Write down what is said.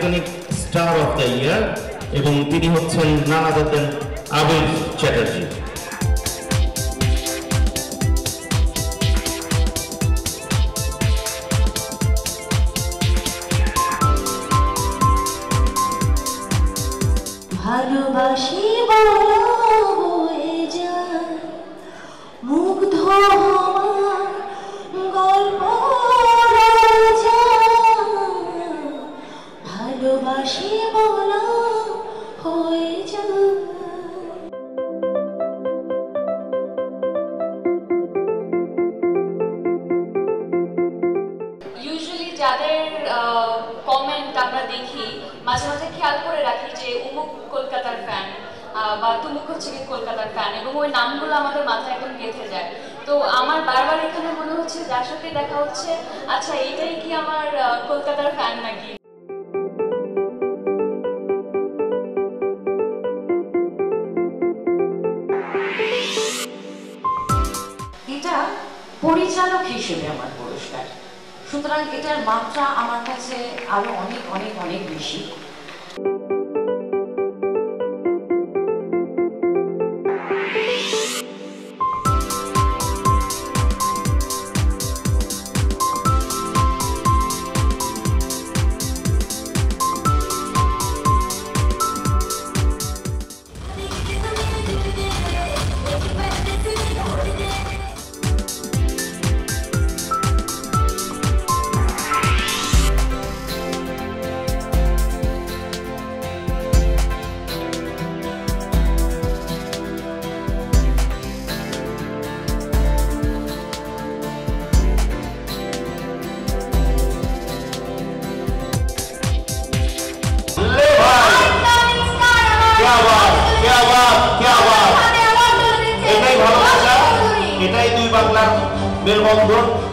Iconic star of the year এবং তিনি হচ্ছেন নানা দত্তেন আবির চ্যাটার্জি। ভালোবাসি বলো হয়ে যায় মুগ্ধ হওয়ার গল্প ভালোবাসি বলো হয়ে যায়। ইউজুয়ালি যাদের কমেন্ট আমরা দেখি মাঝে মাঝে খেয়াল করে রাখি যে উমুক কলকাতার ফ্যান বা তুমুক হচ্ছে কি কলকাতার ফ্যান, এবং ওই নামগুলো আমাদের মাথায় একদম গেঁথে যায়। তো আমার বারবার এখানে মনে হচ্ছে যার সাথে দেখা হচ্ছে, আচ্ছা এটাই কি আমার কলকাতার ফ্যান নাকি। এটা পরিচালক হিসেবে আমার পুরস্কার, সুতরাং এটার মাত্রা আমার কাছে আরো অনেক অনেক অনেক বেশি। এটাই দুই বাংলার মেলবন্ধন।